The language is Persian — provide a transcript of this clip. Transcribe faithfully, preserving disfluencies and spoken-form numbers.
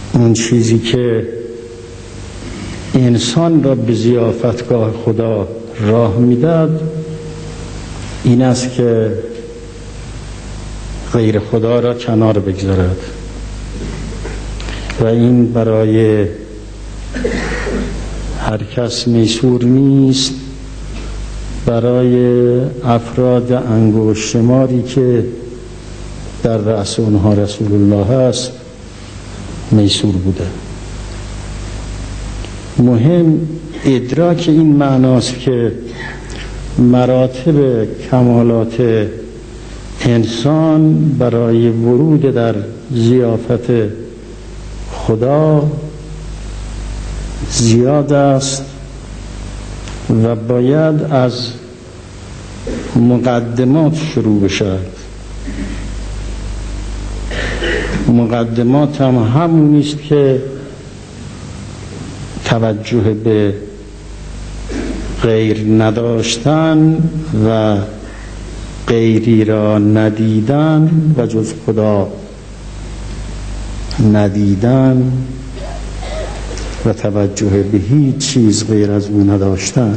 اون چیزی که انسان را به ضیافتگاه خدا راه میداد این است که غیر خدا را کنار بگذارد و این برای هر کس میسور نیست، برای افراد انگشت شماری که در رأس اونها رسول الله هست میسور بوده. مهم ادراک این معناست که مراتب کمالات انسان برای ورود در ضیافت خدا زیاد است و باید از مقدمات شروع بشد. مقدمات هم همون است که توجه به غیر نداشتن و غیری را ندیدن و جز خدا ندیدن و توجه به هیچ چیز غیر از او نداشتن.